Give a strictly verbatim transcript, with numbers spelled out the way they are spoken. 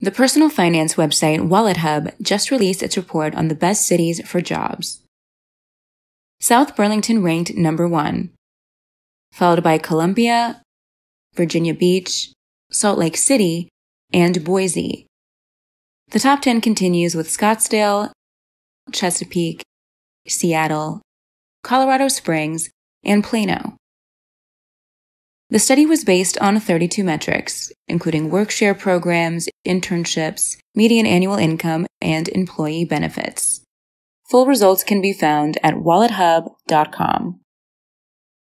The personal finance website WalletHub just released its report on the best cities for jobs. South Burlington ranked number one, followed by Columbia, Virginia Beach, Salt Lake City, and Boise. The top ten continues with Scottsdale, Chesapeake, Seattle, Colorado Springs, and Plano. The study was based on thirty-two metrics, including work-share programs, internships, median annual income, and employee benefits. Full results can be found at wallet hub dot com.